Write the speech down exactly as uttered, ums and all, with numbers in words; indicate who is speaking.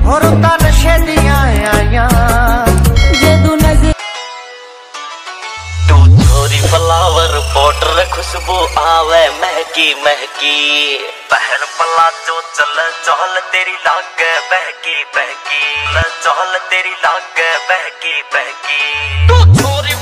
Speaker 1: और उता नशे दिया आया
Speaker 2: जदू नजर
Speaker 3: तू छोरी फ्लावर पाउडर खुशबू आवे महकी महकी पहन पला जो चल चहल तेरी लागे बहकी बहकी चहल तेरी लागे बहकी बहकी तू छोरी